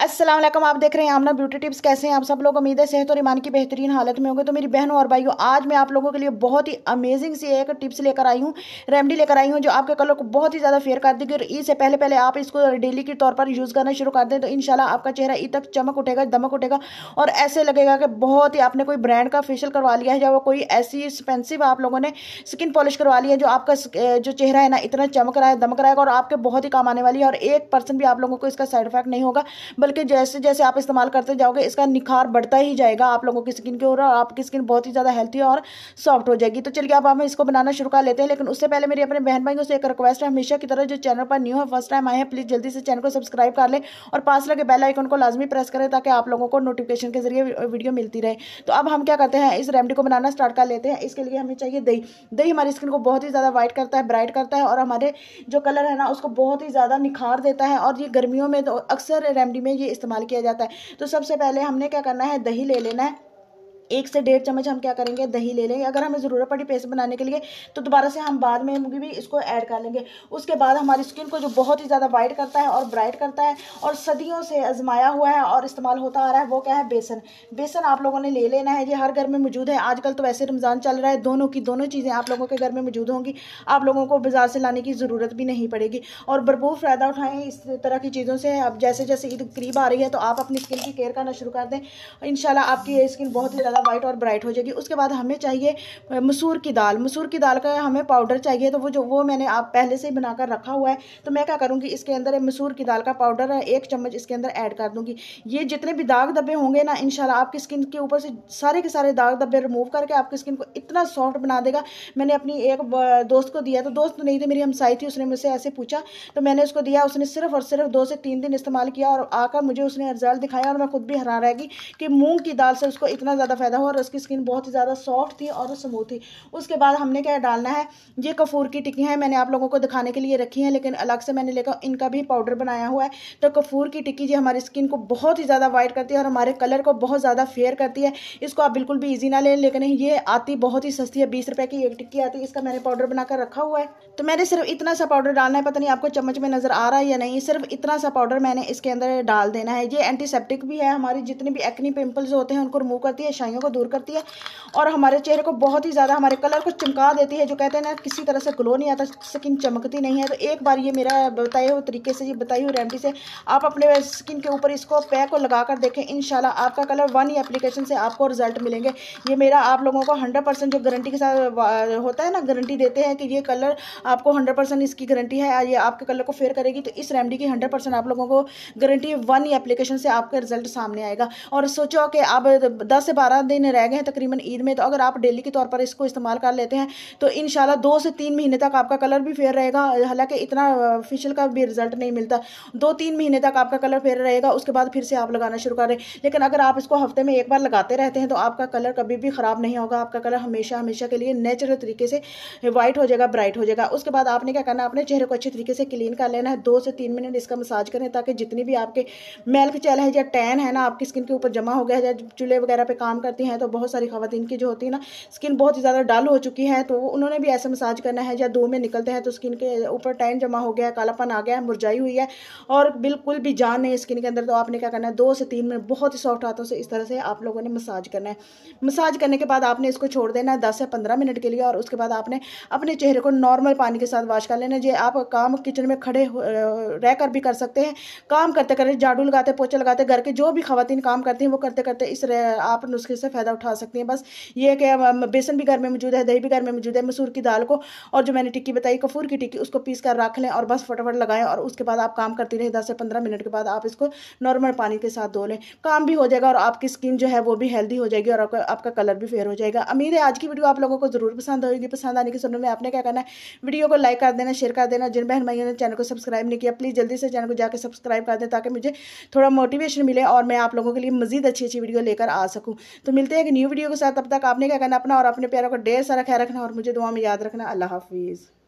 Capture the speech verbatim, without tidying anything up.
अस्सलाम वालेकुम। आप देख रहे हैं आमना ब्यूटी टिप्स। कैसे हैं आप सब लोग? उम्मीद है सेहत और ईमान की बेहतरीन हालत में होंगे। तो मेरी बहनों और भाइयों, आज मैं आप लोगों के लिए बहुत ही अमेजिंग सी एक टिप्स लेकर आई हूँ, रेमेडी लेकर आई हूँ जो आपके कलर को बहुत ही ज़्यादा फेयर कर देगी। और इससे पहले पहले आप इसको डेली के तौर पर यूज़ करना शुरू कर दें तो इंशाल्लाह आपका चेहरा ई तक चमक उठेगा, दमक उठेगा और ऐसे लगेगा कि बहुत ही आपने कोई ब्रांड का फेशियल करवा लिया है या वो कोई ऐसी एक्सपेंसिव आप लोगों ने स्किन पॉलिश करवा ली है जो आपका जो चेहरा है ना इतना चमक रहा है, दमक रहा है और आपके बहुत ही काम आने वाली है। और एक परसेंट भी आप लोगों को इसका साइड इफेक्ट नहीं होगा, बल्कि जैसे जैसे आप इस्तेमाल करते जाओगे इसका निखार बढ़ता ही जाएगा आप लोगों की स्किन के ऊपर और आपकी स्किन बहुत ही ज़्यादा हेल्थी और सॉफ्ट हो जाएगी। तो चलिए अब हम इसको बनाना शुरू कर लेते हैं। लेकिन उससे पहले मेरी अपने बहन भाइयों से एक रिक्वेस्ट है, हमेशा की तरह जो चैनल पर न्यू है, फर्स्ट टाइम आए हैं, प्लीज़ जल्दी से चैनल को सब्सक्राइब कर लें और पास लगे बेल आइकन को लाजमी प्रेस करें ताकि आप लोगों को नोटिफिकेशन के जरिए वीडियो मिलती रहे। तो अब हम क्या करते हैं, इस रेमेडी को बनाना स्टार्ट कर लेते हैं। इसके लिए हमें चाहिए दही। दही हमारी स्किन को बहुत ही ज़्यादा वाइट करता है, ब्राइट करता है और हमारे जो कलर है ना उसको बहुत ही ज़्यादा निखार देता है। और ये गर्मियों में तो अक्सर रेमेडी में ये इस्तेमाल किया जाता है। तो सबसे पहले हमने क्या करना है, दही ले लेना है। एक से डेढ़ चम्मच हम क्या करेंगे, दही ले लेंगे। अगर हमें ज़रूरत पड़ी पेस्ट बनाने के लिए तो दोबारा से हम बाद में भी इसको ऐड कर लेंगे। उसके बाद हमारी स्किन को जो बहुत ही ज़्यादा वाइट करता है और ब्राइट करता है और सदियों से आजमाया हुआ है और इस्तेमाल होता आ रहा है, वो क्या है, बेसन। बेसन आप लोगों ने ले लेना है, ये हर घर में मौजूद है। आजकल तो वैसे रमज़ान चल रहा है, दोनों की दोनों चीज़ें आप लोगों के घर में मौजूद होंगी, आप लोगों को बाजार से लाने की ज़रूरत भी नहीं पड़ेगी। और भरपूर फ़ायदा उठाएं इस तरह की चीज़ों से। अब जैसे जैसे ईद करीब आ रही है तो आप अपनी स्किन की केयर करना शुरू कर दें, इंशाल्लाह आपकी ये स्किन बहुत ही ज़्यादा वाइट और ब्राइट हो जाएगी। उसके बाद हमें चाहिए मसूर की दाल। मसूर की दाल का हमें पाउडर चाहिए, तो वो जो वो मैंने आप पहले से ही बनाकर रखा हुआ है। तो मैं क्या करूँगी, इसके अंदर मसूर की दाल का पाउडर है, एक चम्मच इसके अंदर ऐड कर दूँगी। ये जितने भी दाग धब्बे होंगे ना, इंशाल्लाह आपकी स्किन के ऊपर से सारे के सारे दाग धब्बे रिमूव करके आपकी स्किन को इतना सॉफ्ट बना देगा। मैंने अपनी एक दोस्त को दिया, तो दोस्त नहीं थी, मेरी हमसाई थी, उसने मुझसे ऐसे पूछा तो मैंने उसको दिया। उसने सिर्फ और सिर्फ दो से तीन दिन इस्तेमाल किया और आकर मुझे उसने रिजल्ट दिखाया और मैं खुद भी हैरान रह गई कि मूंग की दाल से उसको इतना ज़्यादा फायदा हुआ और उसकी स्किन बहुत ही ज़्यादा सॉफ्ट थी और स्मूथ थी। उसके बाद हमने क्या डालना है, ये कपूर की टिक्की है, मैंने आप लोगों को दिखाने के लिए रखी है, लेकिन अलग से मैंने लेकर इनका भी पाउडर बनाया हुआ है। तो कपूर की टिक्की जी हमारी स्किन को बहुत ही ज़्यादा वाइट करती है और हमारे कलर को बहुत ज़्यादा फेयर करती है। इसको आप बिल्कुल भी ईजी ना लें, लेकिन ये आती बहुत ही सस्ती है, बीस रुपए की एक टिक्की आती है। इसका मैंने पाउडर बनाकर रखा हुआ है। तो मैंने सिर्फ इतना सा पाउडर डालना है, पता नहीं आपको चम्मच में नजर आ रहा है या नहीं, सिर्फ इतना सा पाउडर मैंने इसके अंदर डाल देना है। ये एंटीसेप्टिक भी है, हमारी जितने भी एक्नी पिंपल्स होते हैं उनको रिमूव करती है, शाइयों को दूर करती है और हमारे चेहरे को बहुत ही ज़्यादा, हमारे कलर को चमका देती है। जो कहते हैं ना किसी तरह से ग्लो नहीं आता, स्किन चमकती नहीं है। तो एक बार ये मेरा बताए हुए तरीके से, ये बताई हुई रेमेडी से आप अपने स्किन के ऊपर इसको पैक को लगा कर देखें, इंशाल्लाह आपका कलर वन ही एप्लीकेशन से आपको रिजल्ट मिलेंगे। ये मेरा आप लोगों को हंड्रेड परसेंट जो गारंटी के साथ होता है ना, गारंटी देते हैं कि ये कलर आपको हंड्रेड परसेंट इसकी गारंटी है, ये आपके कलर को फेयर करेगी। तो इस रेमेडी की हंड्रेड परसेंट आप लोगों को गारंटी, वन ही एप्लीकेशन से आपका रिजल्ट सामने आएगा। और सोचो कि आप दस से बारह दिन रह गए हैं तकरीबन ईद में, तो अगर आप डेली के तौर पर इसको इस्तेमाल कर लेते हैं तो इंशाल्लाह दो से तीन महीने तक आपका कलर भी फेयर रहेगा। हालांकि इतना फेशियल का भी रिजल्ट नहीं मिलता, दो तीन महीने तक आपका कलर फेयर रहेगा, उसके बाद फिर से आप लगाना शुरू करें। लेकिन अगर आप इसको हफ्ते में एक बार लगाते रहते हैं तो आपका कलर कभी भी ख़राब नहीं होगा, आपका कलर हमेशा हमेशा के लिए नेचुरल तरीके से वाइट हो जाएगा, ब्राइट हो जाएगा। उसके बाद आपने क्या करना है, अपने चेहरे को अच्छे तरीके से क्लीन कर लेना है। दो से तीन मिनट इसका मसाज करें ताकि जितनी भी आपके मैल के चेहरे है या टैन है ना आपकी स्किन के ऊपर जमा हो गया है, या चूल्हे वगैरह पे काम करती हैं तो बहुत सारी खवातीन की जो होती है ना स्किन बहुत ही ज़्यादा डल हो चुकी है, तो उन्होंने भी ऐसा मसाज करना है। या दो में निकलते हैं तो स्किन के ऊपर टैन जमा हो गया है, कालापन आ गया है, मुरझाई हुई है और बिल्कुल भी जान नहीं स्किन के अंदर, तो आपने क्या करना है, दो से तीन मिनट बहुत ही सॉफ्ट हाथों से इस तरह से आप लोगों ने मसाज करना है। मसाज करने के बाद आपने इसको छोड़ देना है दस से पंद्रह मिनट के लिए और उसके बाद आपने अपने चेहरे को नॉर्मल पानी के साथ वॉश कर लेना है। जो आप काम किचन में खड़े रह कर भी कर सकते हैं, काम करते करते, झाड़ू लगाते, पोछा लगाते, घर के जो भी खवातीन काम करती हैं वो करते करते इस आप नुस्खे से फ़ायदा उठा सकती हैं। बस ये कि बेसन भी घर में मौजूद है, दही भी घर में मौजूद है, मसूर की दाल को और जो मैंने टिक्की बताई कपूर की टिक्की, उसको पीस कर रख लें और बस फटाफट लगाएं और उसके बाद आप काम करती रहे। दस से पंद्रह मिनट के बाद आप इसको नॉर्मल पानी के साथ धो लें, काम भी हो जाएगा और आपकी स्किन जो है वो भी हेल्दी हो जाएगी और आपका, आपका कलर भी फेयर हो जाएगा। उम्मीद है आज की वीडियो आप लोगों को जरूर पसंद होगी। पसंद आने की सूरत में आपने क्या करना है, वीडियो को लाइक कर देना, शेयर कर देना। जिन बहन भाइयों ने चैनल को सब्सक्राइब नहीं किया प्लीज़ जल्दी से चैनल को जाकर सब्सक्राइब कर दें ताकि मुझे थोड़ा मोटिवेशन मिले और मैं आप लोगों के लिए मजीद अच्छी अच्छी वीडियो लेकर आ सकूँ। तो मिलते हैं एक न्यू वीडियो के साथ, तब तक आपने क्या करना, अपना और अपने प्यारों का ढेर सारा ख्याल रखना और मुझे दुआ में याद रखना। अल्लाह हाफिज़।